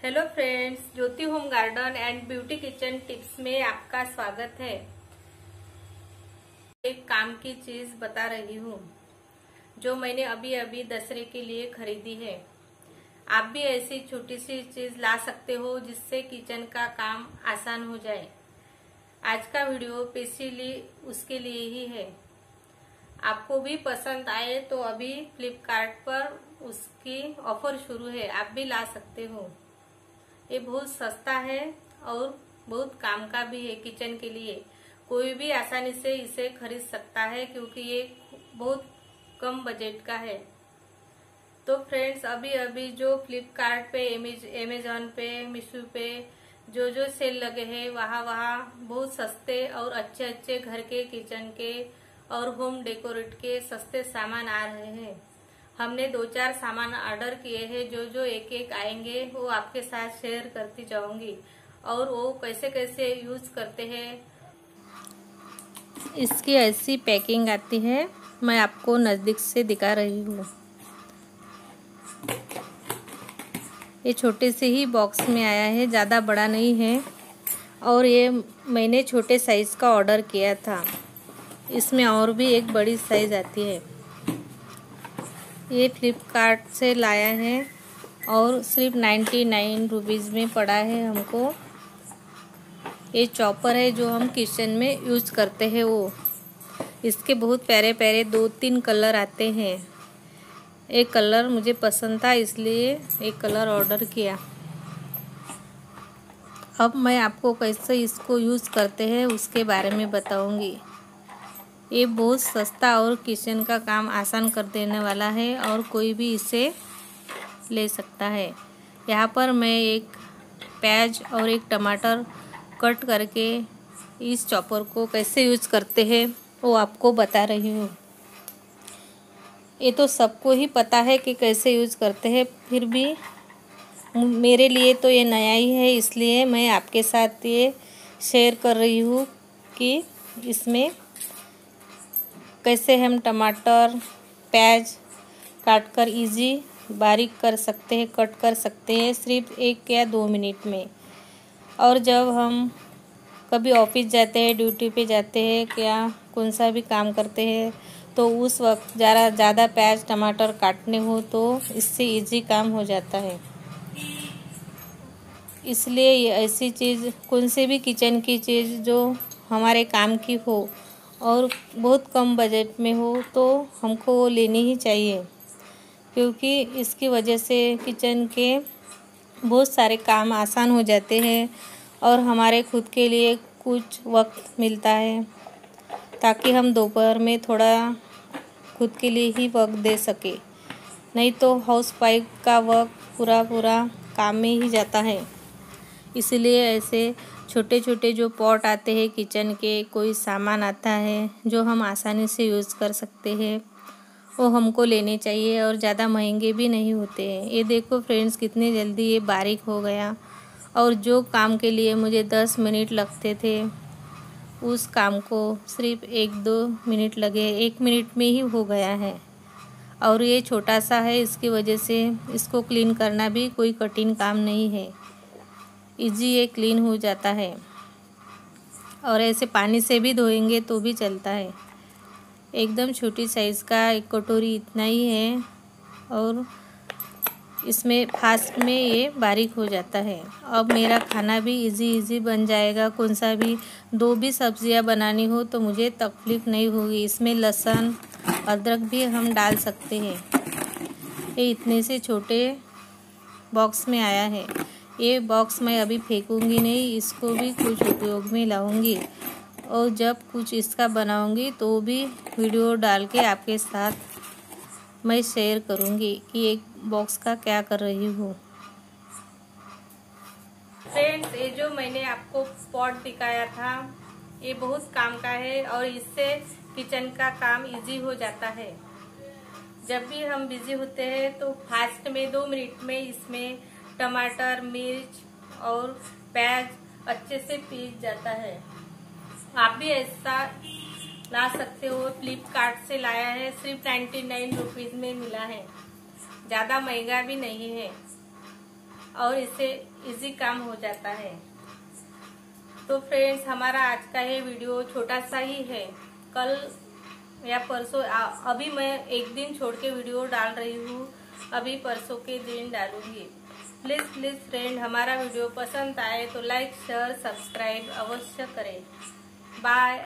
Hello friends, Jyoti home garden and beauty kitchen tips में आपका स्वागत है। एक काम की चीज बता रही हूँ जो मैंने अभी अभी दशहरे के लिए खरीदी है। आप भी ऐसी छोटी सी चीज ला सकते हो जिससे किचन का काम आसान हो जाए। आज का वीडियो स्पेशली उसके लिए ही है। आपको भी पसंद आए तो अभी फ्लिपकार्ट पर उसकी ऑफर शुरू है, आप भी ला सकते हो। ये बहुत सस्ता है और बहुत काम का भी है। किचन के लिए कोई भी आसानी से इसे खरीद सकता है क्योंकि ये बहुत कम बजट का है। तो फ्रेंड्स, अभी अभी जो फ्लिपकार्ट पे, अमेजॉन पे, मीशो पे जो सेल लगे हैं वहाँ बहुत सस्ते और अच्छे अच्छे घर के, किचन के और होम डेकोरेट के सस्ते सामान आ रहे हैं। हमने 2-4 सामान ऑर्डर किए हैं। जो एक एक आएंगे वो आपके साथ शेयर करती जाऊंगी और वो कैसे कैसे यूज करते हैं। इसकी ऐसी पैकिंग आती है, मैं आपको नजदीक से दिखा रही हूँ। ये छोटे से ही बॉक्स में आया है, ज़्यादा बड़ा नहीं है और ये मैंने छोटे साइज का ऑर्डर किया था। इसमें और भी एक बड़ी साइज आती है। ये फ्लिपकार्ट से लाया है और सिर्फ 99 रुपीज़ में पड़ा है हमको। ये चॉपर है जो हम किचन में यूज करते हैं वो। इसके बहुत प्यारे प्यारे 2-3 कलर आते हैं। एक कलर मुझे पसंद था इसलिए एक कलर ऑर्डर किया। अब मैं आपको कैसे इसको यूज करते हैं उसके बारे में बताऊंगी। ये बहुत सस्ता और किचन का काम आसान कर देने वाला है और कोई भी इसे ले सकता है। यहाँ पर मैं एक प्याज और एक टमाटर कट करके इस चॉपर को कैसे यूज करते हैं वो आपको बता रही हूँ। ये तो सबको ही पता है कि कैसे यूज करते हैं, फिर भी मेरे लिए तो ये नया ही है, इसलिए मैं आपके साथ ये शेयर कर रही हूँ कि इसमें कैसे हम टमाटर, प्याज काटकर इजी बारीक कर सकते हैं, कट कर सकते हैं सिर्फ 1 या 2 मिनट में। और जब हम कभी ऑफिस जाते हैं, ड्यूटी पे जाते हैं या कौन सा भी काम करते हैं तो उस वक्त ज़्यादा प्याज टमाटर काटने हो तो इससे इजी काम हो जाता है। इसलिए ये ऐसी चीज़, कौन से भी किचन की चीज़ जो हमारे काम की हो और बहुत कम बजट में हो तो हमको वो लेनी ही चाहिए, क्योंकि इसकी वजह से किचन के बहुत सारे काम आसान हो जाते हैं और हमारे खुद के लिए कुछ वक्त मिलता है ताकि हम दोपहर में थोड़ा खुद के लिए ही वक्त दे सके। नहीं तो हाउस वाइफ का वक्त पूरा काम में ही जाता है। इसलिए ऐसे छोटे छोटे जो पॉट आते हैं किचन के, कोई सामान आता है जो हम आसानी से यूज़ कर सकते हैं वो हमको लेने चाहिए और ज़्यादा महंगे भी नहीं होते हैं। ये देखो फ्रेंड्स, कितने जल्दी ये बारीक हो गया और जो काम के लिए मुझे 10 मिनट लगते थे उस काम को सिर्फ 1-2 मिनट लगे, 1 मिनट में ही हो गया है। और ये छोटा सा है, इसकी वजह से इसको क्लीन करना भी कोई कठिन काम नहीं है, इजी ये क्लीन हो जाता है। और ऐसे पानी से भी धोएंगे तो भी चलता है। एकदम छोटी साइज़ का एक कटोरी इतना ही है और इसमें फास्ट में ये बारीक हो जाता है। अब मेरा खाना भी इजी बन जाएगा। कौन सा भी 2 भी सब्जियां बनानी हो तो मुझे तकलीफ़ नहीं होगी। इसमें लहसुन अदरक भी हम डाल सकते हैं। ये इतने से छोटे बॉक्स में आया है। ये बॉक्स मैं अभी फेंकूंगी नहीं, इसको भी कुछ उपयोग में लाऊंगी और जब कुछ इसका बनाऊंगी तो भी वीडियो डाल के आपके साथ मैं शेयर करूंगी कि एक बॉक्स का क्या कर रही हूँ। फ्रेंड्स, ये जो मैंने आपको पॉट दिखाया था ये बहुत काम का है और इससे किचन का काम इजी हो जाता है। जब भी हम बिजी होते हैं तो फास्ट में 2 मिनट में इसमें टमाटर, मिर्च और प्याज अच्छे से पीस जाता है। आप भी ऐसा ला सकते हो। फ्लिपकार्ट से लाया है, सिर्फ 99 रुपीज़ में मिला है, ज़्यादा महंगा भी नहीं है। और इससे इजी काम हो जाता है। तो फ्रेंड्स, हमारा आज का ये वीडियो छोटा सा ही है। कल या परसों, अभी मैं एक दिन छोड़ के वीडियो डाल रही हूँ, अभी परसों के दिन डालूंगी। प्लीज फ्रेंड, हमारा वीडियो पसंद आए तो लाइक शेयर सब्सक्राइब अवश्य करें। बाय।